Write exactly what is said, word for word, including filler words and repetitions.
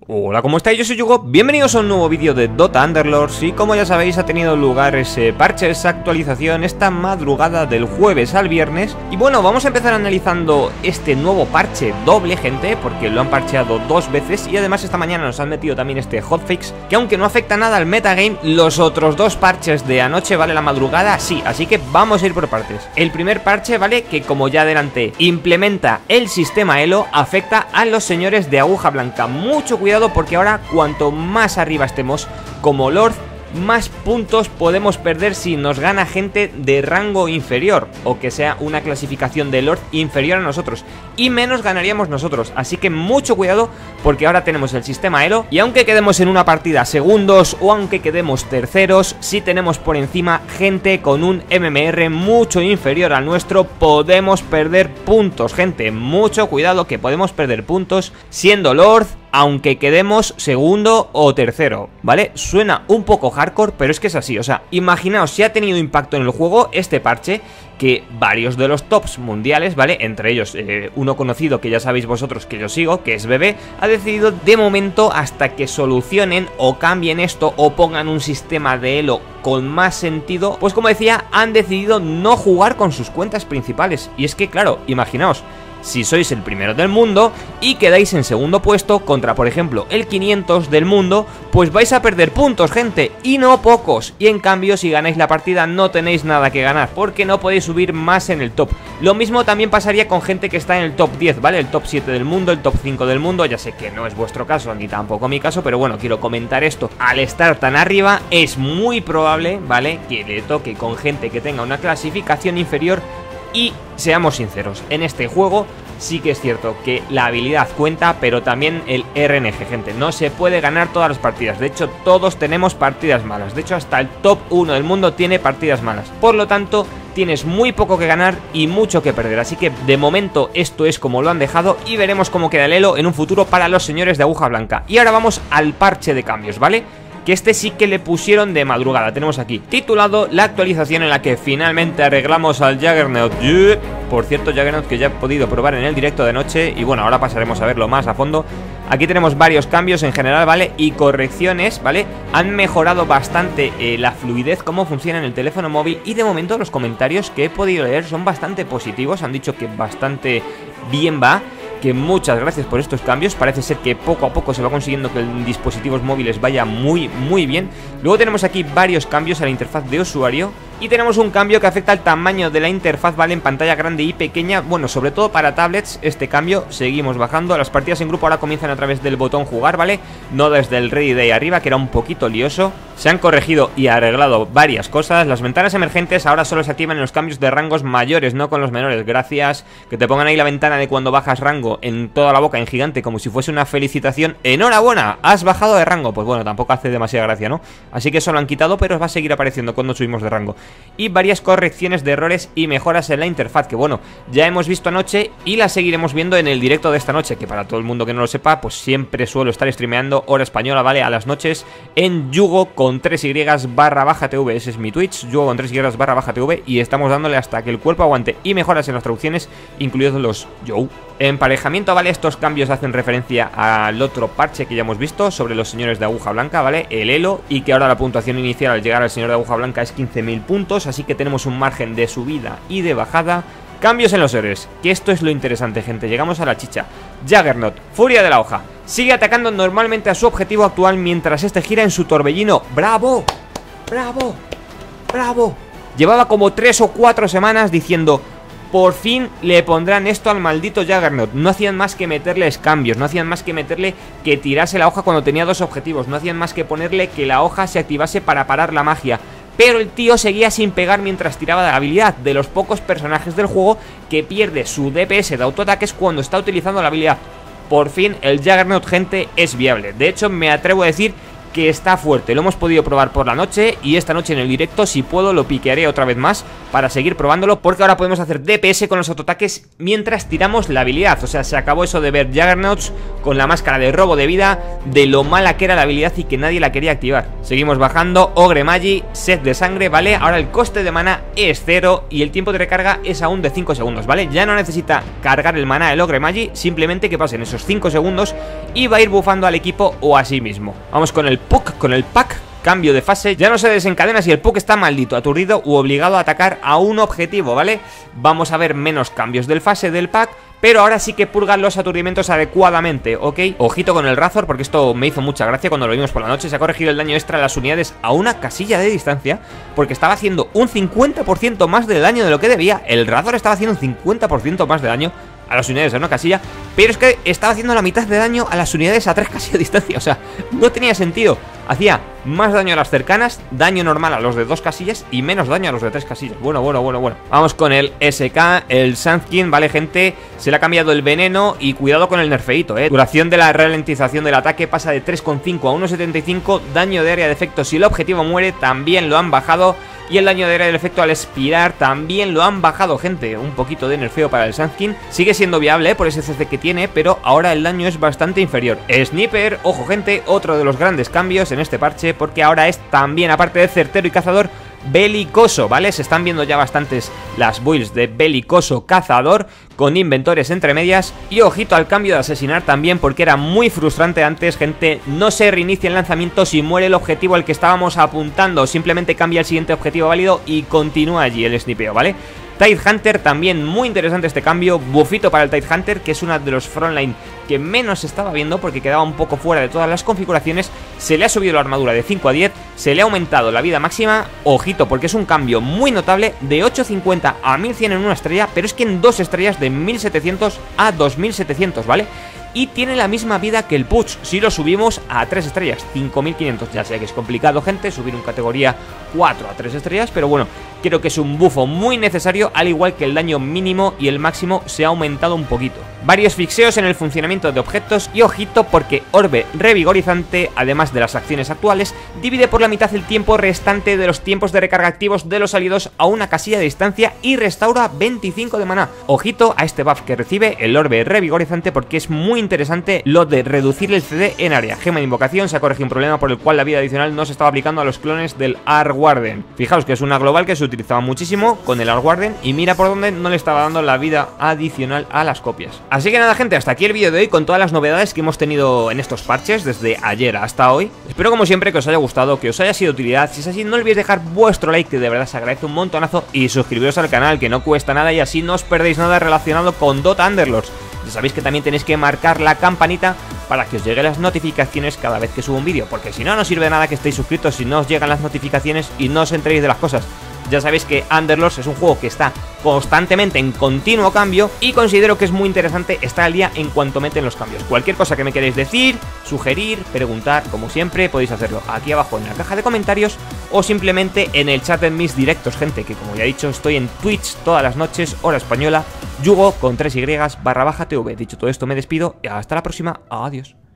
Hola, ¿cómo estáis? Yo soy Yugo, bienvenidos a un nuevo vídeo de Dota Underlords. Y como ya sabéis, ha tenido lugar ese parche, esa actualización esta madrugada del jueves al viernes. Y bueno, vamos a empezar analizando este nuevo parche doble, gente, porque lo han parcheado dos veces. Y además esta mañana nos han metido también este hotfix, que aunque no afecta nada al metagame, los otros dos parches de anoche, ¿vale? La madrugada, sí, así que vamos a ir por partes. El primer parche, ¿vale? Que como ya adelanté, implementa el sistema Elo, afecta a los señores de aguja blanca. Mucho cuidado, porque ahora cuanto más arriba estemos como Lord, más puntos podemos perder si nos gana gente de rango inferior, o que sea una clasificación de Lord inferior a nosotros, y menos ganaríamos nosotros. Así que mucho cuidado, porque ahora tenemos el sistema Elo, y aunque quedemos en una partida segundos o aunque quedemos terceros, si tenemos por encima gente con un M M R mucho inferior al nuestro, podemos perder puntos, gente. Mucho cuidado, que podemos perder puntos siendo Lord, aunque quedemos segundo o tercero, ¿vale? Suena un poco hardcore, pero es que es así. O sea, imaginaos si ha tenido impacto en el juego este parche, que varios de los tops mundiales, ¿vale? Entre ellos eh, uno conocido que ya sabéis vosotros que yo sigo, que es B B, ha decidido de momento, hasta que solucionen o cambien esto o pongan un sistema de Elo con más sentido, pues como decía, han decidido no jugar con sus cuentas principales. Y es que claro, imaginaos, si sois el primero del mundo y quedáis en segundo puesto contra, por ejemplo, el quinientos del mundo, pues vais a perder puntos, gente, y no pocos. Y en cambio, si ganáis la partida, no tenéis nada que ganar, porque no podéis subir más en el top. Lo mismo también pasaría con gente que está en el top diez, ¿vale? El top siete del mundo, el top cinco del mundo. Ya sé que no es vuestro caso, ni tampoco mi caso, pero bueno, quiero comentar esto. Al estar tan arriba, es muy probable, ¿vale?, que le toque con gente que tenga una clasificación inferior. Y seamos sinceros, en este juego sí que es cierto que la habilidad cuenta, pero también el R N G, gente. No se puede ganar todas las partidas. De hecho, todos tenemos partidas malas. De hecho, hasta el top uno del mundo tiene partidas malas. Por lo tanto, tienes muy poco que ganar y mucho que perder. Así que de momento esto es como lo han dejado, y veremos cómo queda el Elo en un futuro para los señores de aguja blanca. Y ahora vamos al parche de cambios, ¿vale? Que este sí que le pusieron de madrugada. Tenemos aquí titulado la actualización en la que finalmente arreglamos al Juggernaut. Por cierto, Juggernaut que ya he podido probar en el directo de noche, y bueno, ahora pasaremos a verlo más a fondo. Aquí tenemos varios cambios en general, ¿vale? Y correcciones, ¿vale? Han mejorado bastante eh, la fluidez, cómo funciona en el teléfono móvil. Y de momento los comentarios que he podido leer son bastante positivos. Han dicho que bastante bien va, que muchas gracias por estos cambios. Parece ser que poco a poco se va consiguiendo que en dispositivos móviles vaya muy muy bien. Luego tenemos aquí varios cambios a la interfaz de usuario, y tenemos un cambio que afecta al tamaño de la interfaz, ¿vale? En pantalla grande y pequeña, bueno, sobre todo para tablets este cambio. Seguimos bajando. Las partidas en grupo ahora comienzan a través del botón jugar, ¿vale? No desde el ready de ahí arriba, que era un poquito lioso. Se han corregido y arreglado varias cosas. Las ventanas emergentes ahora solo se activan en los cambios de rangos mayores, no con los menores. Gracias. Que te pongan ahí la ventana de cuando bajas rango en toda la boca en gigante, como si fuese una felicitación. ¡Enhorabuena! Has bajado de rango. Pues bueno, tampoco hace demasiada gracia, ¿no? Así que eso lo han quitado, pero os va a seguir apareciendo cuando subimos de rango. Y varias correcciones de errores y mejoras en la interfaz, que bueno, ya hemos visto anoche y la seguiremos viendo en el directo de esta noche, que para todo el mundo que no lo sepa, pues siempre suelo estar streameando hora española, ¿vale? A las noches en Yugo con tres y barra baja tv. Ese es mi Twitch, Yugo con tres y barra baja tv, y estamos dándole hasta que el cuerpo aguante. Y mejoras en las traducciones, incluidos los yo. Emparejamiento, ¿vale? Estos cambios hacen referencia al otro parche que ya hemos visto sobre los señores de aguja blanca, ¿vale? El Elo, y que ahora la puntuación inicial al llegar al señor de aguja blanca es quince mil puntos, así que tenemos un margen de subida y de bajada. Cambios en los héroes, que esto es lo interesante, gente. Llegamos a la chicha. Juggernaut, furia de la hoja, sigue atacando normalmente a su objetivo actual mientras este gira en su torbellino. ¡Bravo! ¡Bravo! ¡Bravo! Llevaba como tres o cuatro semanas diciendo: por fin le pondrán esto al maldito Juggernaut. No hacían más que meterles cambios, no hacían más que meterle que tirase la hoja cuando tenía dos objetivos, no hacían más que ponerle que la hoja se activase para parar la magia. Pero el tío seguía sin pegar mientras tiraba de la habilidad. De los pocos personajes del juego que pierde su D P S de autoataques cuando está utilizando la habilidad. Por fin el Juggernaut, gente, es viable. De hecho, me atrevo a decir que está fuerte. Lo hemos podido probar por la noche y esta noche en el directo, si puedo, lo piquearé otra vez más para seguir probándolo, porque ahora podemos hacer D P S con los autoataques mientras tiramos la habilidad. O sea, se acabó eso de ver Juggernauts con la máscara de robo de vida, de lo mala que era la habilidad y que nadie la quería activar. Seguimos bajando, Ogre Magi, sed de sangre, ¿vale? Ahora el coste de mana es cero y el tiempo de recarga es aún de cinco segundos, ¿vale? Ya no necesita cargar el mana el Ogre Magi, simplemente que pasen esos cinco segundos y va a ir bufando al equipo o a sí mismo. Vamos con el Puck, con el pack. Cambio de fase, ya no se desencadena si el Puck está maldito, aturdido u obligado a atacar a un objetivo, ¿vale? Vamos a ver menos cambios del fase del pack, pero ahora sí que purgan los aturdimientos adecuadamente, ¿ok? Ojito con el Razor, porque esto me hizo mucha gracia cuando lo vimos por la noche. Se ha corregido el daño extra a las unidades a una casilla de distancia, porque estaba haciendo un cincuenta por ciento más de daño de lo que debía. El Razor estaba haciendo un cincuenta por ciento más de daño a las unidades a una casilla, pero es que estaba haciendo la mitad de daño a las unidades a tres casillas de distancia. O sea, no tenía sentido. Hacía más daño a las cercanas, daño normal a los de dos casillas y menos daño a los de tres casillas. Bueno, bueno, bueno, bueno. Vamos con el S K, el Sandkin, ¿vale, gente? Se le ha cambiado el veneno y cuidado con el nerfeito, ¿eh? Duración de la ralentización del ataque pasa de tres coma cinco a uno coma setenta y cinco. Daño de área de efecto si el objetivo muere también lo han bajado. Y el daño de área del efecto al expirar también lo han bajado, gente. Un poquito de nerfeo para el Sandkin. Sigue siendo viable, ¿eh?, por ese C C que tiene, pero ahora el daño es bastante inferior. Sniper, ojo, gente, otro de los grandes cambios en este parche, porque ahora es también, aparte de certero y cazador, belicoso, ¿vale? Se están viendo ya bastantes las builds de belicoso cazador con inventores entre medias. Y ojito al cambio de asesinar también, porque era muy frustrante antes, gente. No se reinicia el lanzamiento si muere el objetivo al que estábamos apuntando, simplemente cambia el siguiente objetivo válido y continúa allí el snipeo, ¿vale? Tidehunter, también muy interesante este cambio. Bufito para el Tidehunter, que es uno de los frontline que menos se estaba viendo porque quedaba un poco fuera de todas las configuraciones. Se le ha subido la armadura de cinco a diez, se le ha aumentado la vida máxima. Ojito, porque es un cambio muy notable, de ochocientos cincuenta a mil cien en una estrella, pero es que en dos estrellas de mil setecientos a dos mil setecientos, ¿vale? Y tiene la misma vida que el Puch si lo subimos a tres estrellas, cinco mil quinientos. Ya sé que es complicado, gente, subir un categoría cuatro a tres estrellas, pero bueno, creo que es un bufo muy necesario, al igual que el daño mínimo y el máximo se ha aumentado un poquito. Varios fixeos en el funcionamiento de objetos y ojito porque Orbe Revigorizante, además de las acciones actuales, divide por la mitad el tiempo restante de los tiempos de recarga activos de los aliados a una casilla de distancia y restaura veinticinco de maná. Ojito a este buff que recibe el Orbe Revigorizante, porque es muy interesante lo de reducir el C D en área. Gema de invocación, se ha corregido un problema por el cual la vida adicional no se estaba aplicando a los clones del Argwarden. Fijaos que es una global que se utilizaba muchísimo con el Argwarden y mira por dónde no le estaba dando la vida adicional a las copias. Así que nada, gente, hasta aquí el vídeo de hoy con todas las novedades que hemos tenido en estos parches desde ayer hasta hoy. Espero como siempre que os haya gustado, que os haya sido de utilidad. Si es así, no olvidéis dejar vuestro like, que de verdad se agradece un montonazo, y suscribiros al canal, que no cuesta nada y así no os perdéis nada relacionado con Dota Underlords. Ya sabéis que también tenéis que marcar la campanita para que os lleguen las notificaciones cada vez que subo un vídeo, porque si no, no sirve de nada que estéis suscritos si no os llegan las notificaciones y no os enteréis de las cosas. Ya sabéis que Underlords es un juego que está constantemente en continuo cambio y considero que es muy interesante estar al día en cuanto meten los cambios. Cualquier cosa que me queréis decir, sugerir, preguntar, como siempre, podéis hacerlo aquí abajo en la caja de comentarios o simplemente en el chat en mis directos, gente, que como ya he dicho, estoy en Twitch todas las noches, hora española, Yugo con tres Y barra baja T V. Dicho todo esto, me despido y hasta la próxima. Adiós.